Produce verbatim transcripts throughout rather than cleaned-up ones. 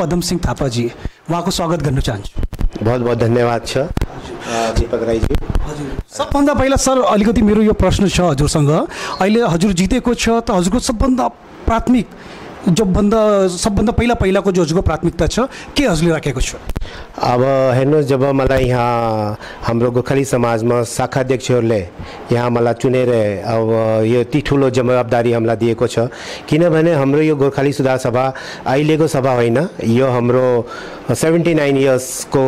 पदम सिंह थापाजी, उहाँको स्वागत गर्न चाहन्छु। बहुत बहुत धन्यवाद छ दीपक राईजी। सबभन्दा पहिला सर अलिकति मेरो यो प्रश्न छ हजुरसँग, अहिले हजुर जितेको छ त हजुरको सबभन्दा प्राथमिक जोभन्दा सबभन्दा पहिला पहिलाको जो हजुरको प्राथमिकता छ के हजुरले राखेको छ? अब हेर्नुहोस्, जब मलाई यहाँ हाम्रो गोर्खाली समाजमा शाखा अध्यक्षहरूले यहाँ मलाई चुनेर अब यो यति ठुलो जवाबदारी हामीलाई दिएको छ, किनभने हाम्रो यो गोर्खाली सुधार सभा अहिलेको सभा होइन, यो हाम्रो सेभेन्टी नाइन इयर्सको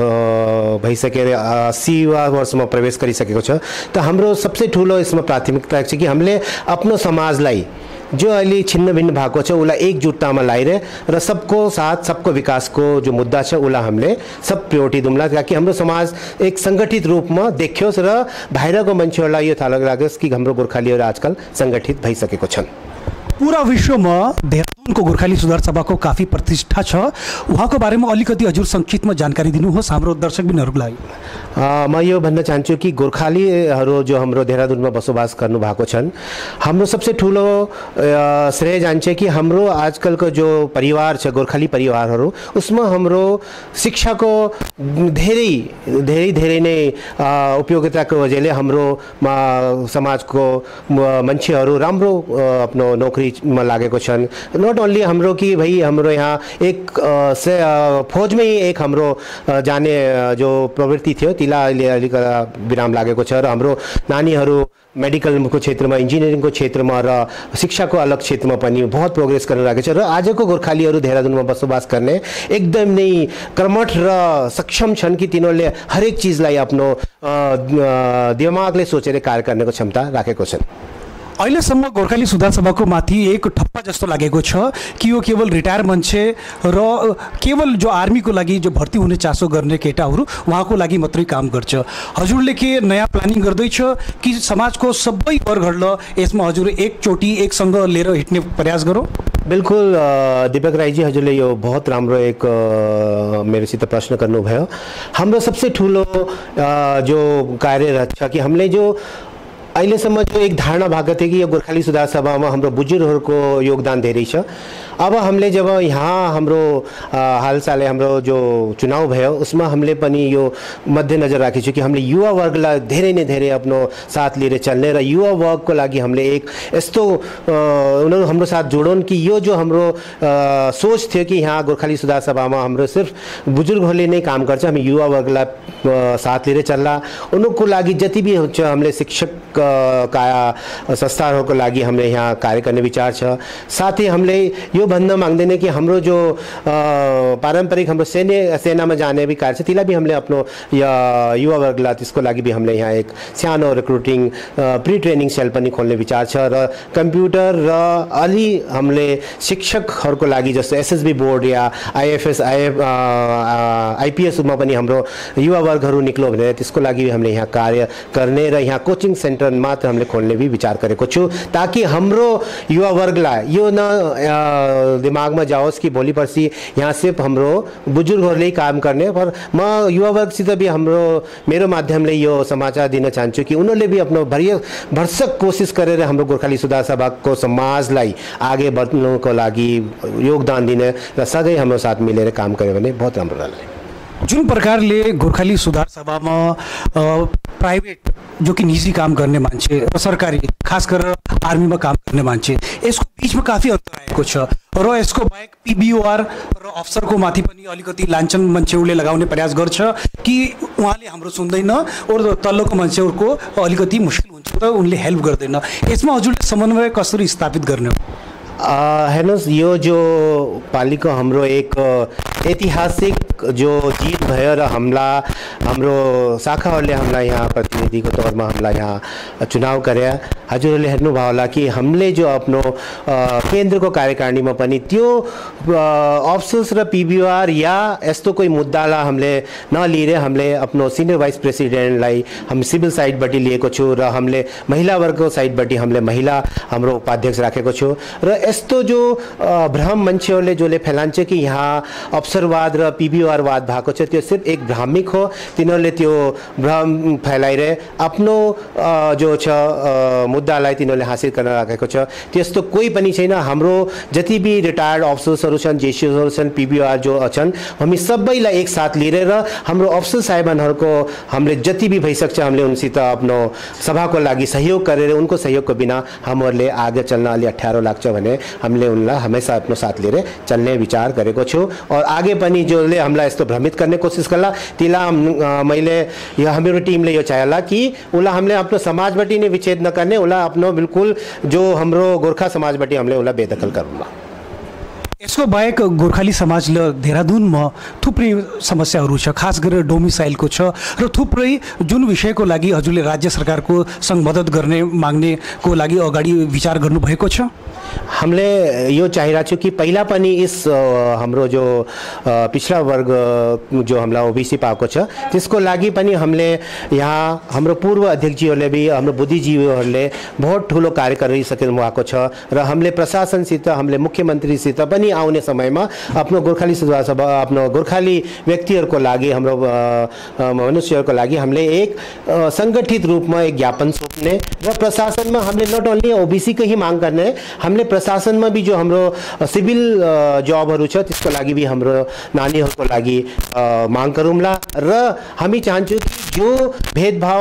भइसकेर अस्सीवा वर्षमा प्रवेश गरिसकेको छ। त हाम्रो सबसे ठुलो यसमा प्राथमिकता छ कि हामीले आफ्नो समाजलाई जो अहिले छिन्न भिन्न भएको छ उसलाई एकजुटतामा ल्याएर र सबको साथ सबको विकासको जो मुद्दा छ उसलाई हामीले सब प्रायोरिटी दिउँला, ताकि हाम्रो समाज एक सङ्गठित रूपमा देखियोस् र बाहिरको मान्छेहरूलाई यो थाहा लागोस् कि हाम्रो गोर्खालीहरू आजकल सङ्गठित भइसकेको छन्। पूरा विश्वमा देहरादूनको गोर्खाली सुधार सभाको काफी प्रतिष्ठा छ, उहाँको बारेमा अलिकति हजुर संक्षिप्तमा जानकारी दिनुहोस् हाम्रो दर्शकबिनहरूको लागि। म यो भन्न चाहन्छु कि गोर्खालीहरू जो हाम्रो देहरादूनमा बसोबास गर्नु भएको छन्, हाम्रो सबसे ठुलो श्रेय जान्छ कि हाम्रो आजकलको जो परिवार छ गोर्खाली परिवारहरू, उसमा हाम्रो शिक्षाको धेरै धेरै धेरै नै उपयोगिताको वजहले हाम्रो समाजको मान्छेहरू राम्रो आफ्नो नोकरीमा लागेको छन्। नट ओन्ली हाम्रो कि भाइ हाम्रो यहाँ एक से फौजमै एक हाम्रो जाने जो प्रवृत्ति थियो तिला अहिले अलिक विराम लागेको छ र हाम्रो नानीहरू मेडिकलको क्षेत्रमा, इन्जिनियरिङको क्षेत्रमा र शिक्षाको अलग क्षेत्रमा पनि बहुत प्रोग्रेस गर्न लागेको छ र आजको गोर्खालीहरू देहरादूनमा बसोबास गर्ने एकदम नै कर्मठ र सक्षम छन् कि तिनीहरूले हरेक चिजलाई आफ्नो दिमागले सोचेर कार्य गर्नेको क्षमता राखेको छन्। अहिलेसम्म गोर्खाली सुधार सभाको माथि एक ठप्पा जस्तो लागेको छ कि यो केवल रिटायर मान्छे र केवल जो आर्मीको लागि जो भर्ती हुने चासो गर्ने केटाहरू उहाँको लागि मात्रै काम गर्छ। हजुरले के नयाँ प्लानिङ गर्दैछ कि समाजको सबै वर्गहरूलाई यसमा हजुर एकचोटि एकसँग लिएर हिँड्ने प्रयास गरौँ? बिल्कुल दीपक राईजी, हजुरले यो बहुत राम्रो एक मेरोसित प्रश्न गर्नुभयो। हाम्रो सबसे ठुलो जो कार्यरत छ कि हामीले जो अहिलेसम्म जो एक धारणा भएको थियो कि यो गोर्खाली सुधार सभामा हाम्रो बुजुर्गहरूको योगदान धेरै छ। अब हामीले जब यहाँ हाम्रो हालसालै हाम्रो जो चुनाव भयो उसमा हामीले पनि यो मध्यनजर राखेको छु कि हामीले युवा वर्गलाई धेरै नै धेरै आफ्नो साथ लिएर चल्ने र युवा वर्गको लागि हामीले एक यस्तो उनीहरू हाम्रो साथ जोडौँ कि यो जो हाम्रो सोच थियो कि यहाँ गोर्खाली सुधार सभामा हाम्रो सिर्फ बुजुर्गहरूले नै काम गर्छ, हामी युवा वर्गलाई साथ लिएर चल्ला। उनीहरूको लागि जति भी हुन्छ हामीले शिक्षक का संस्थाहरूको लागि हामीले यहाँ कार्य गर्ने विचार छ। साथै हामीले यो भन्न माग्दैन कि हाम्रो जो पारम्परिक हाम्रो सैन्य सेनामा जाने भी कार्य छ त्यसलाई भी हामीले आफ्नो युवा वर्गलाई त्यसको लागि भी हामीले यहाँ एक सानो रिक्रुटिङ प्री ट्रेनिङ सेल पनि खोल्ने विचार छ र कम्प्युटर र अलि हामीले शिक्षकहरूको लागि जस्तो एसएसबी बोर्ड या आइएफएस आइएफ आइपिएसमा पनि हाम्रो युवा वर्गहरू निक्लो भनेर त्यसको लागि हामीले यहाँ कार्य गर्ने र यहाँ कोचिङ सेन्टर मात्र हामीले खोल्ने भी विचार गरेको छु, ताकि हाम्रो युवा वर्गलाई यो न दिमागमा जाओस् कि भोलि पर्सि यहाँ सिर्फ हाम्रो बुजुर्गहरूले काम गर्ने। पर म युवा वर्गसित भी हाम्रो मेरो माध्यमले यो समाचार दिन चाहन्छु कि उनीहरूले भी आफ्नो भरिय भरसक कोसिस गरेर हाम्रो गोर्खाली सुधार सभाको समाजलाई आगे बढ्नुको लागि योगदान दिने र सधैँ हाम्रो साथ मिलेर काम गर्यो भने बहुत राम्रो रहला। जुन प्रकारले गोर्खाली सुधार सभामा प्राइवेट जो कि निजी काम गर्ने मान्छे र सरकारी खास गरेर आर्मीमा काम गर्ने मान्छे यसको बिचमा काफी अन्तर आएको छ र यसको बाहेक पिबिओआर र अफसरको माथि पनि अलिकति लाञ्छन मान्छेहरूले लगाउने प्रयास गर्छ कि उहाँले हाम्रो सुन्दैन र तल्लोको मान्छेहरूको अलिकति मुस्किल हुन्छ र उनले हेल्प गर्दैन। यसमा हजुरले समन्वय कसरी स्थापित गर्ने हो? हेर्नुहोस्, यो जो पालिको हाम्रो एक ऐतिहासिक जो जीत भयो र हमला हाम्रो शाखाहरूले हामीलाई यहाँ प्रतिनिधिको तौरमा हामीलाई यहाँ चुनाव गरे। हजुरहरूले हेर्नुभयो होला कि हामीले जो आफ्नो केन्द्रको कार्यकारिणीमा पनि त्यो अफसोस र पिबिओआर या यस्तो कोही मुद्दालाई हामीले नलिएर हामीले आफ्नो सिनियर भाइस प्रेसिडेन्टलाई हामी सिभिल साइडबाट लिएको छु र हामीले महिला वर्गको साइडबाट हामीले महिला हाम्रो उपाध्यक्ष राखेको छु। र यस्तो जो भ्रम मान्छेहरूले जसले फैलान्छ कि यहाँ अवसरवाद र पिबिओआरवाद भएको छ त्यो सिर्फ एक भ्रामिक हो। तिनीहरूले त्यो भ्रम फैलाइरहे आफ्नो अ, जो छ अ, मुद्दालाई तिनीहरूले हासिल गर्न राखेको छ। त्यस्तो कोही पनि छैन। हाम्रो जति भी रिटायर्ड अफिसर्सहरू छन्, जेसीओहरू छन्, पीबीआर जो छन्, हामी सबैलाई एक साथ लिएर हाम्रो अफिसर साहिबानहरूको हामीले जति भी भइसक्छ हामीले उनसित आफ्नो सभाको लागि सहयोग गरेर उनको सहयोगको बिना हामीहरूले आगे चल्न अलि अप्ठ्यारो लाग्छ भने हामीले उनलाई हमेसा आफ्नो साथ लिएर चल्ने विचार गरेको छु। और आगे पनि जोले हामीलाई यस्तो भ्रमित गर्ने कोसिस गर्ला तिला मैले यो हाम्रो टिमले यो चाहला कि उसलाई हामीले आफ्नो समाजबाट नै विच्छेद नगर्ने, उसलाई आफ्नो बिल्कुल जो हाम्रो गोर्खा समाजबाट हामीले उसलाई बेदखल गरौँला। यसको बाहेक गोर्खाली समाजले देहरादूनमा थुप्रै समस्याहरू छ, खास गरेर डोमिसाइलको छ र थुप्रै जुन विषयको लागि हजुरले राज्य सरकारको सँग मद्दत गर्ने माग्नेको लागि अगाडि विचार गर्नुभएको छ। हामीले यो चाहिरहेको छु कि पहिला पनि इस हाम्रो जो पिछड़ा वर्ग जो हामीलाई ओबीसी पाएको छ त्यसको लागि पनि हामीले यहाँ हाम्रो पूर्व अध्यक्षजीहरूले भी हाम्रो बुद्धिजीवीहरूले बहुत ठुलो कार्य गरिसक्नु भएको छ र हामीले प्रशासनसित हामीले मुख्यमन्त्रीसित पनि आउने समयमा आफ्नो गोर्खाली सुधार सभा आफ्नो गोर्खाली व्यक्तिहरूको लागि हाम्रो मनुष्यहरूको लागि हामीले एक सङ्गठित रूपमा एक ज्ञापन सौंप्ने र प्रशासनमा हामीले नट ओन्ली ओबीसी कै ही माग गर्ने, हामीले प्रशासनमा भी जो हाम्रो सिभिल जॉबहरू छ त्यसको लागि भी हाम्रो नानीहरूको लागि माग गरौँला र हामी चाहन्छौँ कि जो भेदभाव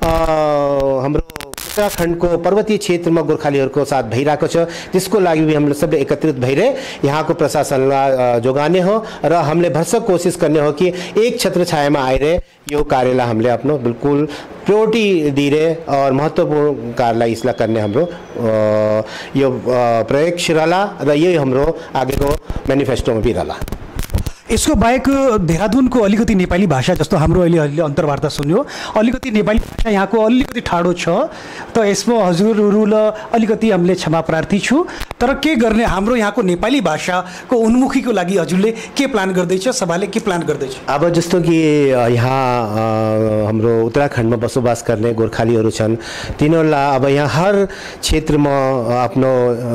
हाम्रो उत्तराखण्डको पर्वतीय क्षेत्रमा गोर्खालीहरूको साथ भइरहेको छ त्यसको लागि भी हामीले सबै एकत्रित भएर यहाँको प्रशासनलाई जोगाने हो र हामीले भरसक कोसिस गर्ने हो कि एक छत्र छायामा आएर यो कार्यलाई हामीले आफ्नो बिल्कुल प्रायोरिटी दिएर और महत्त्वपूर्ण कार्यलाई यसलाई गर्ने हाम्रो यो प्रयास रहला र यही हाम्रो आगेको म्यानिफेस्टोमा भी रहला। यसको बाहेक देहरादूनको अलिकति नेपाली भाषा जस्तो हाम्रो अहिले अहिले अन्तर्वार्ता सुन्यो, अलिकति नेपाली भाषा यहाँको अलिकति ठाडो छ, त यसमा हजुरहरूलाई अलिकति हामीले क्षमा प्रार्थी छु। तर के गर्ने हाम्रो यहाँको नेपाली भाषाको उन्मुखीको लागि हजुरले के प्लान गर्दैछ, सभाले के प्लान गर्दैछ? अब जस्तो कि यहाँ हाम्रो उत्तराखण्डमा बसोबास गर्ने गोर्खालीहरू छन् तिनीहरूलाई अब यहाँ हर क्षेत्रमा आफ्नो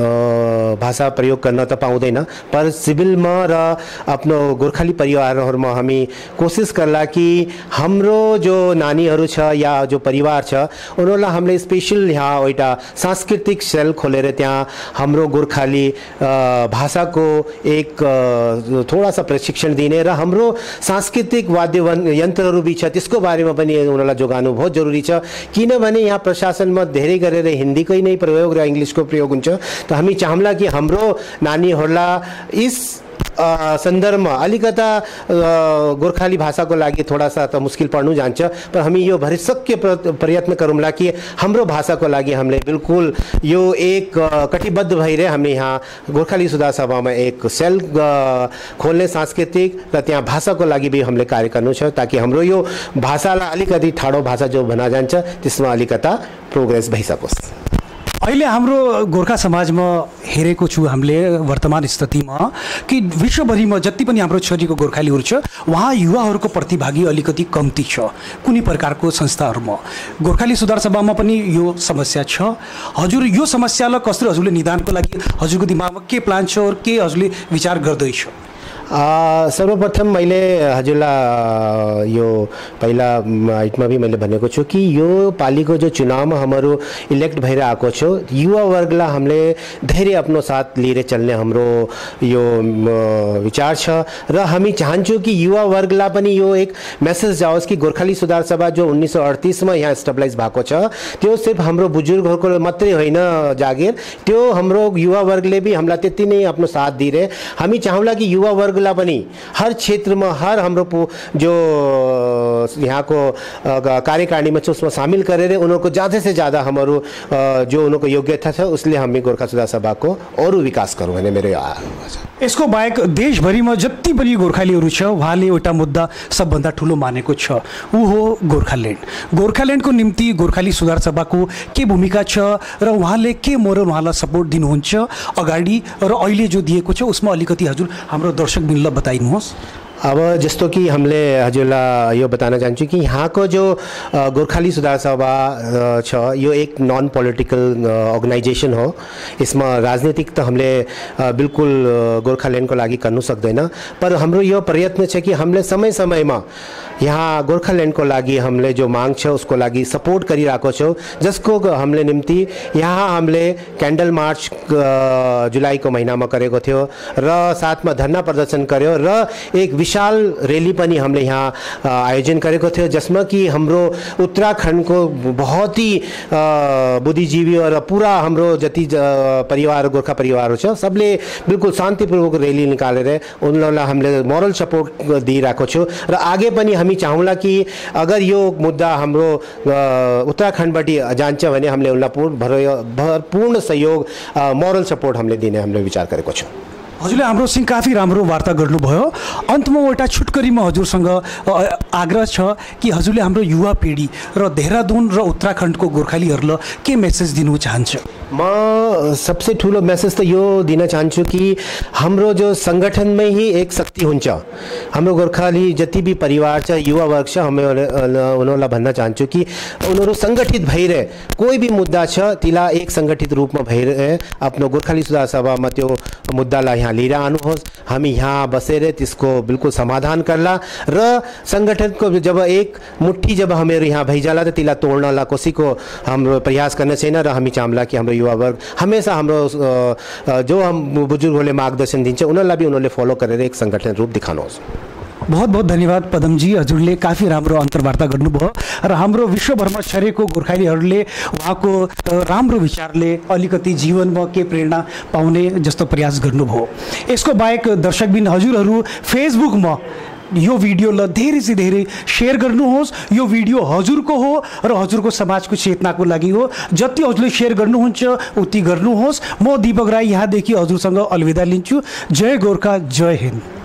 भाषा प्रयोग गर्न त पाउँदैन, पर सिभिलमा र आफ्नो गोर्खाली परिवारहरूमा हामी कोसिस गर्ला कि हाम्रो जो नानीहरू छ या जो परिवार छ उनीहरूलाई हामीले स्पेशल यहाँ एउटा सांस्कृतिक सेल खोलेर त्यहाँ हाम्रो गोर्खाली भाषाको एक थोड़ा सा प्रशिक्षण दिने र हाम्रो सांस्कृतिक वाद्य यन्त्रहरू भी छ त्यसको बारेमा पनि उनीहरूलाई जोगाउनु बहुत जरुरी छ। किनभने यहाँ प्रशासनमा धेरै गरेर हिन्दीकै नै प्रयोग र इङ्ग्लिसको प्रयोग हुन्छ, त हामी चाहौँला कि हाम्रो नानीहरूलाई इस सन्दर्भमा अलिकता गोर्खाली भाषाको लागि थोड़ा सा त मुस्किल पर्नु जान्छ, पर हामी यो भरसक्य प्रयत्न गरौँला कि हाम्रो भाषाको लागि हामीले बिल्कुल यो एक कटिबद्ध भएर हामीले यहाँ गोर्खाली सुधार सभामा एक सेल खोल्ने सांस्कृतिक र त्यहाँ भाषाको लागि भी हामीले कार्य गर्नु छ ताकि हाम्रो यो भाषालाई अलिकति ठाडो भाषा जो भना जान्छ त्यसमा अलिकता प्रोग्रेस भइसकोस्। अहिले हाम्रो गोर्खा समाजमा हेरेको छु हामीले वर्तमान स्थितिमा कि विश्वभरिमा जति पनि हाम्रो छोरीको गोर्खालीहरू छ वहाँ युवाहरूको प्रतिभागी अलिकति कम्ती छ कुनै प्रकारको संस्थाहरूमा। गोर्खाली सुधार सभामा पनि यो समस्या छ। हजुर यो समस्यालाई कसरी हजुरले निदानको लागि हजुरको दिमागमा के प्लान छ और के हजुरले विचार गर्दैछ? सर्वप्रथम मैले हजुरलाई यो पहिला आइटमा भी मैले भनेको छु कि यो पालिको जो चुनावमा हाम्रो इलेक्ट भएर आएको छ युवा वर्गलाई हामीले धेरै आफ्नो साथ लिएर चल्ने हाम्रो यो विचार छ र हामी चाहन्छौँ कि युवा वर्गलाई पनि यो एक मेसेज जाओस् कि गोर्खाली सुधार सभा जो उन्नीस सौ अडतीसमा यहाँ स्टेबलाइज भएको छ त्यो सिर्फ हाम्रो बुजुर्गहरूको मात्रै होइन जागिर, त्यो हाम्रो युवा वर्गले भी हामीलाई त्यति नै आफ्नो साथ दिएर हामी चाहौँला कि युवा वर्ग पनि हर क्षेत्रमा हर हाम्रो जो यहाँको कार्यकारिणीमा छ उसमा सामेल गरेर उनीहरूको ज्यादा से ज्यादा हाम्रो जो उनीहरूको योग्यता छ उसले हामी गोर्खा सुधार सभाको अरू विकास गरौँ भन्ने मेरो आग्रह छ। यसको बाहेक देशभरिमा जति पनि गोर्खालीहरू छ उहाँले एउटा मुद्दा सबभन्दा ठुलो मानेको छ, ऊ हो गोर्खाल्यान्ड। गोर्खाल्यान्डको निम्ति गोर्खाली सुधार सभाको के भूमिका छ र उहाँले के मोरल उहाँलाई सपोर्ट दिनुहुन्छ अगाडि र अहिले जो दिएको छ उसमा अलिकति हजुर हाम्रो दर्शक बिनलाई बताइनुहोस्। अब जस्तो कि हामीले हजुरलाई यो बताना चाहन्छु कि यहाँको जो अ, गोर्खाली सुधार सभा अ, छ यो एक नन पोलिटिकल अर्गनाइजेसन हो। यसमा राजनीतिक त हामीले अ, बिल्कुल अ, गोर्खाल्यान्डको लागि गर्नु सक्दैन, पर हाम्रो यो प्रयत्न छ कि हामीले समय समयमा यहाँ गोर्खाल्यान्डको लागि हामीले जो माग छ उसको लागि सपोर्ट गरिरहेको छौँ, जसको हामीले निम्ति यहाँ हामीले क्यान्डल मार्च अ, जुलाईको महिनामा गरेको थियो र साथमा धरना प्रदर्शन गर्यो र एक विशाल रैली पनि हामीले यहाँ अ, आयोजन गरेको थियो, जसमा कि हाम्रो उत्तराखण्डको बहुत ही अ, बुद्धिजीवी र पुरा हाम्रो जति ज- परिवार गोर्खा परिवार छ सबले बिल्कुल शान्तिपूर्वक रैली निकालेर उनीहरूलाई हामीले मोरल सपोर्ट दिइरहेको छु र आगे पनि हामी चाहौँला कि अगर यो मुद्दा हाम्रो अ, उत्तराखण्डबाट जान्छ भने हामीले उनलाई पूर्ण भर- भरपूर्ण सहयोग मोरल सपोर्ट हामीले दिने हामीले विचार गरेको छौँ। हजुरले हाम्रोसँग काफी राम्रो वार्ता गर्नुभयो। अन्तमा एउटा छुटकरीमा हजुरसँग अ, आग्रह छ कि हजुरले हाम्रो युवा पिँढी र देहरादून र उत्तराखण्डको गोर्खालीहरूलाई के मेसेज दिनु चाहन्छ? म सबसे ठुलो मेसेज त यो दिन चाहन्छु कि हाम्रो जो सङ्गठनमै ही एक शक्ति हुन्छ। हाम्रो गोर्खाली जति भी परिवार छ युवा वर्ग छ, हामी उनीहरूलाई भन्न चाहन्छु कि उनीहरू सङ्गठित भइरहे कोही भी मुद्दा छ त्यसलाई एक सङ्गठित रूपमा भइरहे आफ्नो गोर्खाली सुधार सभामा त्यो मुद्दालाई यहाँ लिएर आउनुहोस्। हामी यहाँ बसेर त्यसको बिल्कुल समाधान गर्ला र सङ्गठनको जब एक मुट्ठी जब हामीहरू यहाँ भइजाला त त्यसलाई तोड्नलाई कसैको हाम्रो प्रयास गर्ने छैन र हामी चाहला कि हाम्रो युवा वर्ग हमेशा हाम्रो अ, जो हम बुजुर्गहरूले मार्गदर्शन दिन्छ उनीहरूलाई भी उनीहरूले फलो गरेर एक सङ्गठन रूप देखाउनुहोस्। बहुत बहुत धन्यवाद पदमजी, हजुरले काफी राम्रो अन्तर्वार्ता गर्नुभयो र हाम्रो विश्वभरमा छरेको गोर्खालीहरूले उहाँको अ, राम्रो विचारले अलिकति जीवनमा के प्रेरणा पाउने जस्तो प्रयास गर्नुभयो। यसको बाहेक दर्शकबिन हजुरहरू फेसबुकमा यो भिडियोलाई धेरै से धेरै सेयर गर्नुहोस्। यो भिडियो हजुरको हो र हजुरको समाजको चेतनाको लागि हो। जति हजुरले सेयर गर्नुहुन्छ उति गर्नुहोस्। म दीपक राई यहाँदेखि हजुरसँग अलविदा लिन्छु। जय गोर्खा, जय हिन्द।